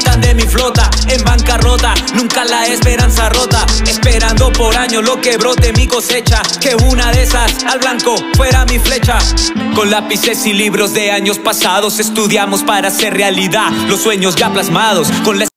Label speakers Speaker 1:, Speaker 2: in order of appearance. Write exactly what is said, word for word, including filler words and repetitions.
Speaker 1: capitán de mi flota, en bancarrota, nunca la esperanza rota, esperando por años lo que brote mi cosecha, que una de esas al blanco fuera mi flecha. Con lápices y libros de años pasados estudiamos para hacer realidad los sueños ya plasmados, con la